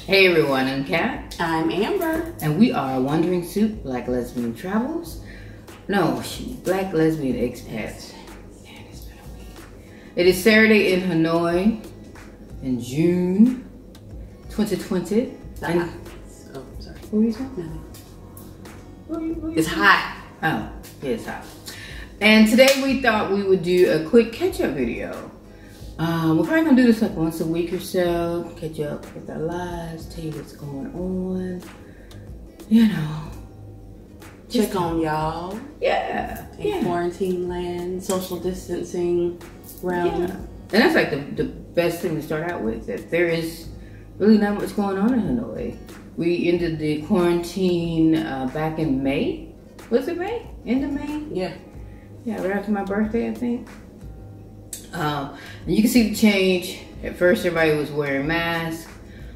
Hey everyone, I'm Kat. I'm Amber. And we are Wandering Soup, Black Lesbian Travels. No, Black Lesbian Expats. Man, it's been a week. It is Saturday in Hanoi in June 2020. And, oh, sorry. what were you saying? It's hot. Oh, yeah, it's hot. And today we thought we would do a quick catch-up video. We're probably gonna do this like once a week or so, catch up with our lives, tell you what's going on, you know. Check on y'all. Yeah. In quarantine land, social distancing realm. Yeah. And that's like the best thing to start out with, that there is really not much going on in Hanoi. We ended the quarantine back in May. Was it May? End of May? Yeah. Yeah, right after my birthday, I think. And you can see the change. At first, everybody was wearing masks.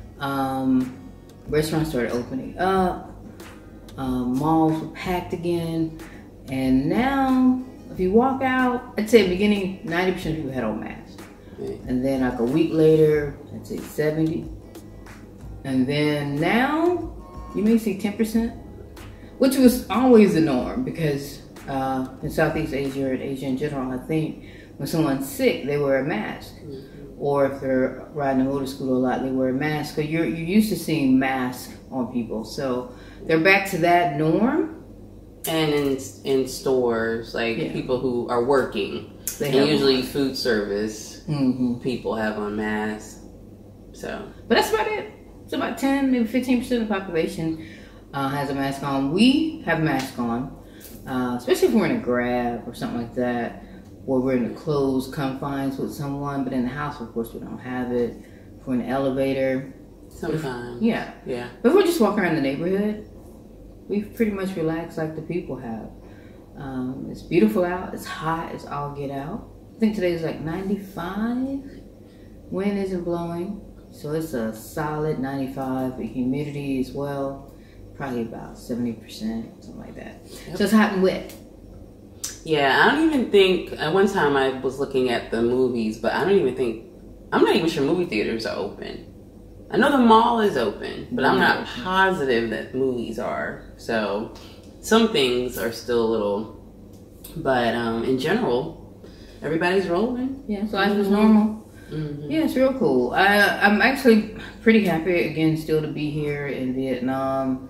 Restaurants started opening up. Malls were packed again. And now, if you walk out, I'd say at the beginning, 90% of people had on masks. Right. And then like a week later, I'd say 70. And then now, you may see 10%, which was always the norm because in Southeast Asia and Asia in general, I think, when someone's sick, they wear a mask. Mm-hmm. Or if they're riding a motor scooter a lot, they wear a mask. Because you're used to seeing masks on people. So they're back to that norm. And in stores, like people who are working, and usually food service people have on masks. So, but that's about it. It's about 10, maybe 15% of the population has a mask on. We have a mask on, especially if we're in a Grab or something like that. Or we're in a closed confines with someone, but in the house, of course, we don't have it. If we're in an elevator. Sometimes. Yeah. But if we're just walking around the neighborhood, we've pretty much relaxed like the people have. It's beautiful out. It's hot. It's all get out. I think today is like 95. Wind isn't blowing. So it's a solid 95. The humidity as well, probably about 70%, something like that. Yep. So it's hot and wet. Yeah, I don't even think, at one time I was looking at the movies, but I'm not even sure movie theaters are open. I know the mall is open, but I'm not positive that movies are. So some things are still a little, but in general, everybody's rolling. Yeah, so life is normal. Mm-hmm. Yeah, it's real cool. I'm actually pretty happy again still to be here in Vietnam,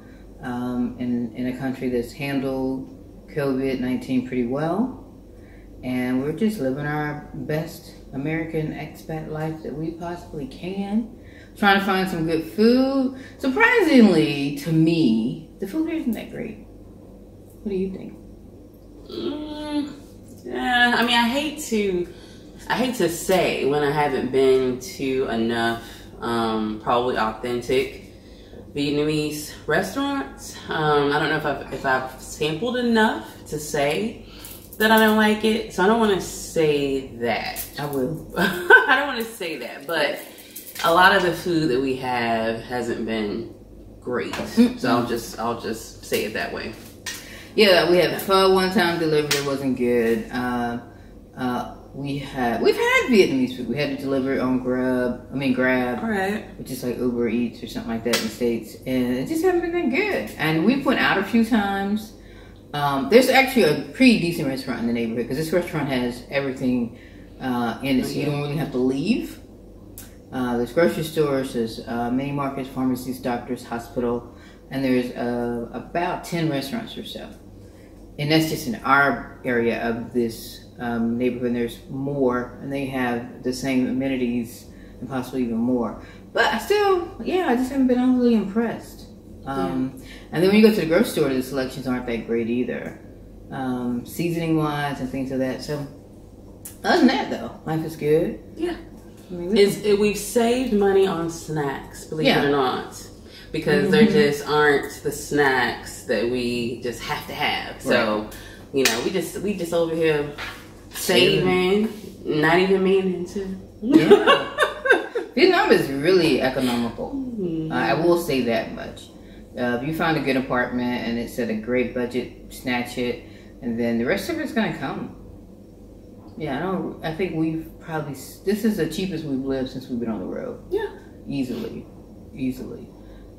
in a country that's handled COVID-19 pretty well, and we're just living our best American expat life that we possibly can. Trying to find some good food. Surprisingly, to me, the food here isn't that great. What do you think? Yeah, I mean, I hate to say when I haven't been to enough probably authentic Vietnamese restaurants. I don't know if I've sampled enough to say that I don't like it. So I don't want to say that. I will. I don't want to say that, but a lot of the food that we have hasn't been great. Mm-hmm. So I'll just say it that way. Yeah, we had pho one time delivered. It wasn't good. We've had Vietnamese food. We had to deliver it on Grab, right, which is like Uber Eats or something like that in the States, and it just hasn't been that good. And we went out a few times. There's actually a pretty decent restaurant in the neighborhood because this restaurant has everything in it, so you don't really have to leave. There's grocery stores, there's mini markets, pharmacies, doctors, hospital, and there's about 10 restaurants or so. And that's just in our area of this neighborhood. And there's more, and they have the same amenities and possibly even more. But I just haven't been overly impressed. And then when you go to the grocery store, the selections aren't that great either, seasoning wise and things like that. So other than that, though, life is good. Yeah, I mean, we've saved money on snacks, believe it or not. Because there just aren't the snacks that we just have to have. So, you know, we just over here saving, not even meaning to. Yeah. Vietnam is really economical. I will say that much. If you find a good apartment and it's at a great budget, snatch it, and then the rest of it's gonna come. Yeah, I think this is the cheapest we've lived since we've been on the road. Yeah. Easily.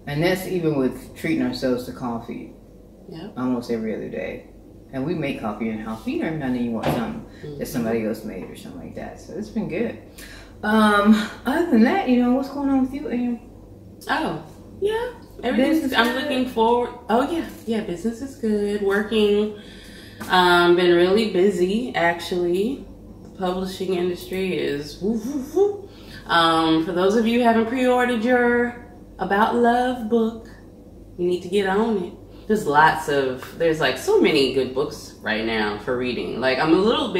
And that's even with treating ourselves to coffee. Yeah. Almost every other day. And we make coffee in house. We don't none of you want something that somebody else made or something like that. So it's been good. Other than that, you know, what's going on with you, Ann? Oh, yeah. Everything's, I'm looking forward. Oh, yeah. Yeah, business is good. Working. Been really busy, actually. The publishing industry is woo, woo, woo. For those of you who haven't pre-ordered your About Love book, you need to get on it. There's there's like so many good books right now for reading. Like only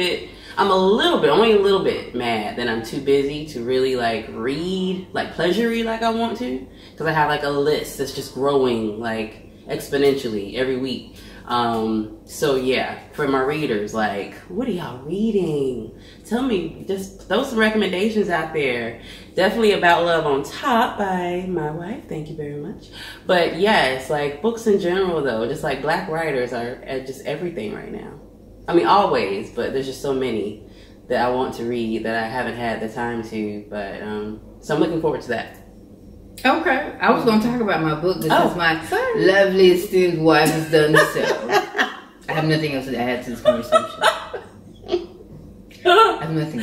a little bit mad that I'm too busy to really like read, like pleasure read like I want to. Because I have like a list that's just growing like exponentially every week. So yeah, for my readers, like, what are y'all reading? Tell me, just throw some recommendations out there. Definitely About Love on top by my wife. Thank you very much. But yes, like books in general though, just like Black writers are just everything right now. I mean, always, but there's just so many that I want to read that I haven't had the time to. But so I'm looking forward to that. Okay, I was going to talk about my book because my lovely esteemed wife has done so. I have nothing else to add to this conversation. I have nothing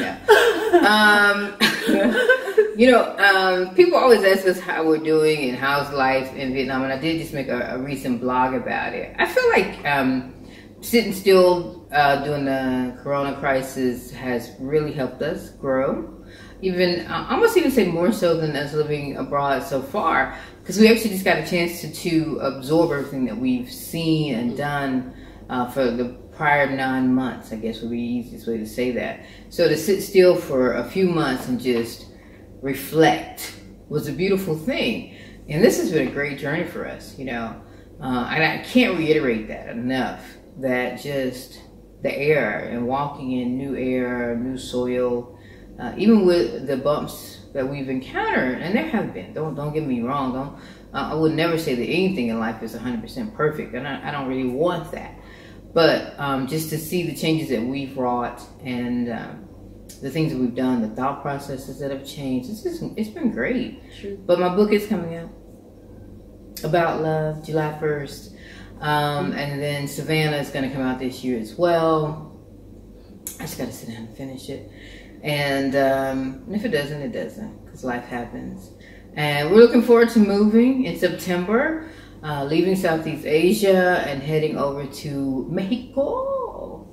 else. You know, people always ask us how we're doing and how's life in Vietnam, and I did just make a recent blog about it. I feel like sitting still during the corona crisis has really helped us grow. Even, I almost even say more so than us living abroad so far, because we actually just got a chance to absorb everything that we've seen and done for the prior 9 months, I guess would be the easiest way to say that. So to sit still for a few months and just reflect was a beautiful thing. And this has been a great journey for us, you know. And I can't reiterate that enough, that just the air and walking in new air, new soil, even with the bumps that we've encountered, and there have been, don't get me wrong, I would never say that anything in life is 100% perfect, and I don't really want that. But just to see the changes that we've wrought and the things that we've done, the thought processes that have changed, it's been great. True. But my book is coming out, About Love, July 1st. And then Savannah is going to come out this year as well. I just got to sit down and finish it. And if it doesn't, it doesn't, because life happens. And we're looking forward to moving in September, leaving Southeast Asia and heading over to Mexico.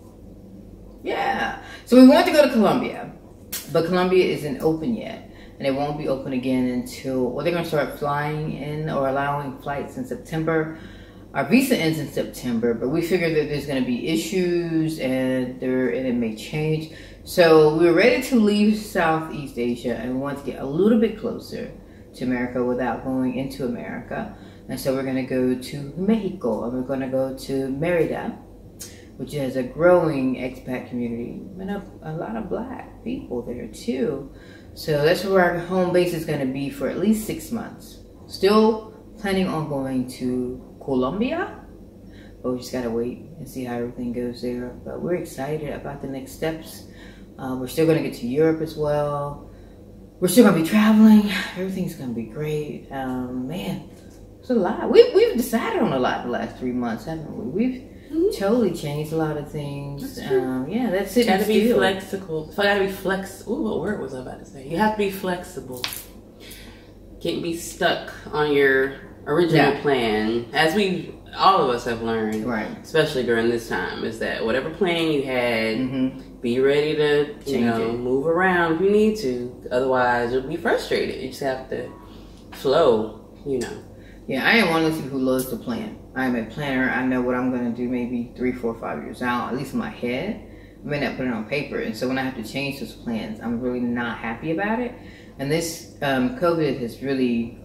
Yeah. So we want to go to Colombia, but Colombia isn't open yet. And it won't be open again until, well, they're going to start flying in or allowing flights in September. Our visa ends in September, but we figured that there's going to be issues and it may change. So we were ready to leave Southeast Asia and we want to get a little bit closer to America without going into America. And so we're going to go to Mexico, and we're going to go to Mérida, which has a growing expat community and a lot of Black people there too. So that's where our home base is going to be for at least 6 months. Still planning on going to Colombia, but we just got to wait and see how everything goes there. But we're excited about the next steps. We're still going to get to Europe as well. We're still going to be traveling. Everything's going to be great. Man, it's a lot. We've decided on a lot the last 3 months, haven't we? We've totally changed a lot of things. Yeah, that's it. You got to be flexible. So I got to be flexible. Ooh, what word was I about to say? You have to be flexible. Can't be stuck on your original plan, as all of us have learned, right? Especially during this time, is that whatever plan you had, be ready to move around if you need to. Otherwise, you'll be frustrated. You just have to flow, Yeah, I am one of those people who loves to plan. I am a planner. I know what I'm going to do maybe 3, 4, 5 years out, at least in my head. I may not put it on paper, and so when I have to change those plans, I'm really not happy about it. And this COVID has really,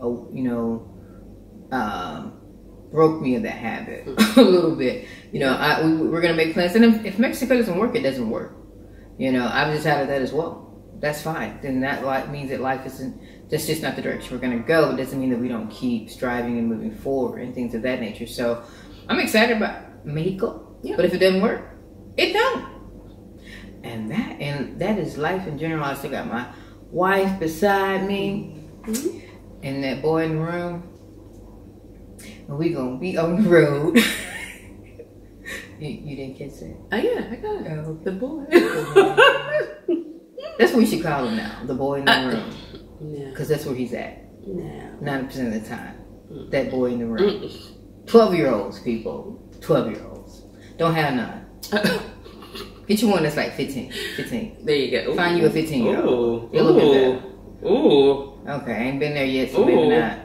broke me of that habit a little bit. We're going to make plans, and if Mexico doesn't work, it doesn't work. I've decided that as well. That's fine. Then that means that life isn't, that's just not the direction we're going to go. It doesn't mean that we don't keep striving and moving forward and things of that nature. So I'm excited about Mexico, but if it doesn't work, it don't. And that is life in general. I still got my wife beside me and that boy in the room. and we gonna be on the road. you didn't catch that? Oh yeah, I got it. Oh, The boy. That's what we should call him now. The boy in the room. No. Because that's where he's at. No. 90% of the time. That boy in the room. 12-year-olds, people. 12-year-olds. Don't have none. Get you one that's like 15. There you go. Find you a 15-year-old. You're Ooh. looking better. Ooh. Okay, I ain't been there yet, so maybe not.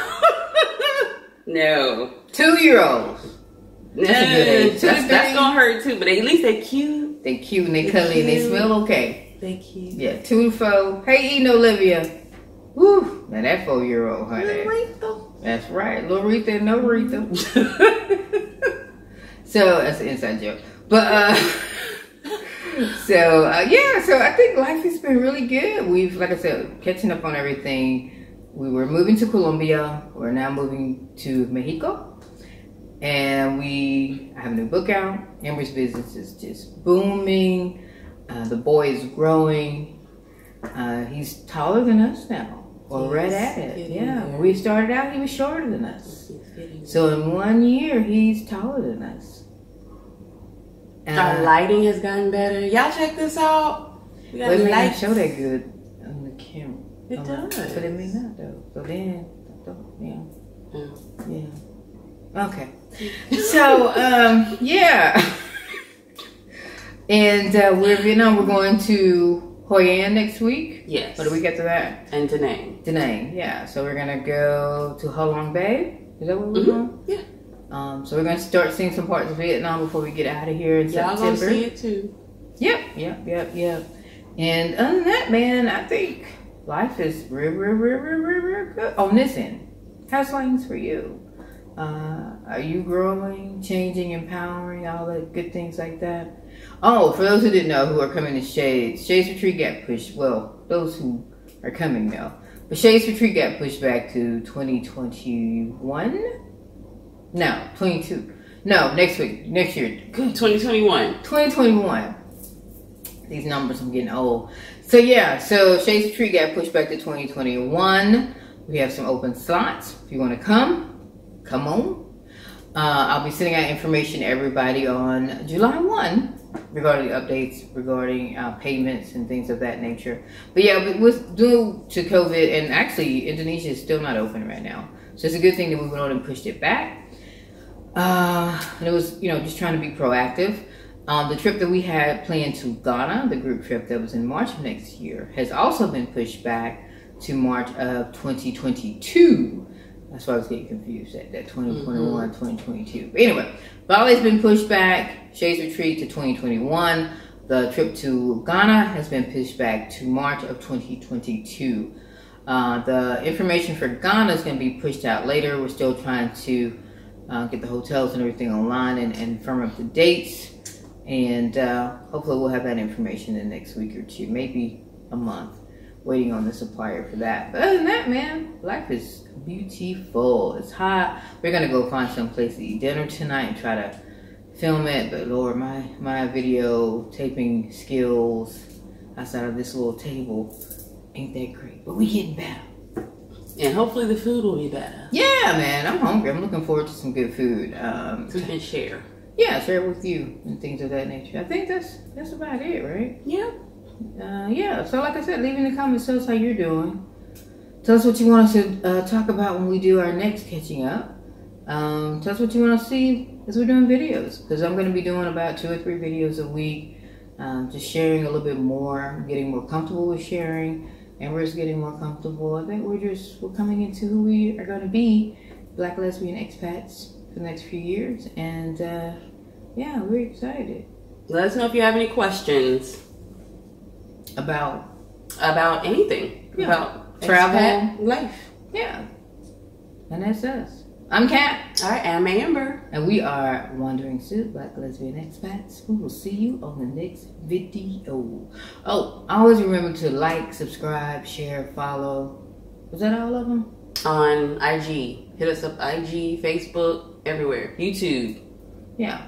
No. 2-year-olds. That's a good age. That's gonna hurt too, but at least they cute. They cute and they cuddly and they smell okay. They cute. Yeah, 2 to 4. Hey, Eden Olivia. Woo. Now that 4-year-old, honey. That's right. Little Rita and no Rita. So that's an inside joke. But so I think life has been really good. We've, like I said, catching up on everything. We were moving to Colombia. We're now moving to Mexico. And I have a new book out. Amber's business is just booming. The boy is growing. He's taller than us now. Well, right at it. Yeah. When we started out, he was shorter than us. So in 1 year, he's taller than us. Our lighting has gotten better. Y'all check this out. We got lights. Show that good on the camera. It does. But it may not though. So then, yeah. Okay. So, yeah. And we're in Vietnam. We're going to Hoi An next week. Yes. What do we get to that? And Da Nang. Da Nang, yeah. So we're going to go to Ha Long Bay. Is that what we're going? Yeah. So we're going to start seeing some parts of Vietnam before we get out of here in September. Y'all gonna see it too. Yep. And other than that, man, I think life is real good on this end. How's things for you? Are you growing, changing, empowering, all the good things like that? Oh, for those who didn't know, who are coming to Shades Retreat got pushed. Well, those who are coming know. But Shades Retreat got pushed back to 2021? No, 22. No, next year. Good. 2021. 2021. These numbers, I'm getting old. So yeah, so Shades Retreat got pushed back to 2021. We have some open slots. If you want to come on. I'll be sending out information to everybody on July 1 regarding updates, regarding payments and things of that nature. But yeah, due to COVID, and actually Indonesia is still not open right now. So it's a good thing that we went on and pushed it back. And it was, just trying to be proactive. The trip that we had planned to Ghana, the group trip that was in March of next year, has also been pushed back to March of 2022. That's why I was getting confused at that 2021, 2022. But anyway, Bali has been pushed back. Shades Retreat to 2021. The trip to Ghana has been pushed back to March of 2022. The information for Ghana is going to be pushed out later. We're still trying to get the hotels and everything online and firm up the dates. And hopefully we'll have that information in the next week or two, maybe a month. Waiting on the supplier for that. But other than that, man, life is beautiful. It's hot. We're gonna go find some place to eat dinner tonight and try to film it. But Lord, my video taping skills outside of this little table ain't that great. But we getting better. And hopefully the food will be better. Yeah, man, I'm hungry. I'm looking forward to some good food. So we can share. Yeah, share it with you and things of that nature. I think that's about it, right? Yeah. Yeah, so like I said, leave in the comments, tell us how you're doing. Tell us what you want us to talk about when we do our next catching up. Tell us what you want to see as we're doing videos, because I'm going to be doing about 2 or 3 videos a week, just sharing a little bit more, getting more comfortable with sharing, and we're just getting more comfortable. I think we're coming into who we are going to be, Black Lesbian Expats, for the next few years, and yeah, we're excited. Let us know if you have any questions. About anything. Yeah. About travel, life. Yeah. And that's us. I'm Kat. All right, I'm Amber. And we are Wandering Soup, Black Lesbian Expats. We will see you on the next video. Oh, always remember to like, subscribe, share, follow. Was that all of them? On IG. Hit us up IG, Facebook, everywhere. YouTube. Yeah.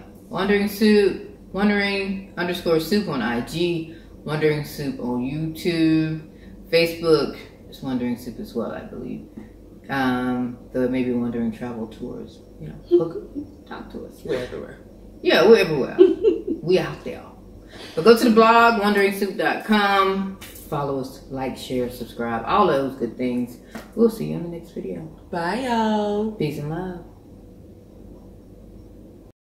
Wandering_soup on IG. Wandering Soup on YouTube, Facebook. It's Wandering Soup as well, I believe. The Maybe Wondering travel tours. You know, talk to us. We're everywhere. Yeah, we're everywhere. We out there. But go to the blog, wonderingsoup.com. Follow us, like, share, subscribe, all those good things. We'll see you in the next video. Bye, y'all. Peace and love.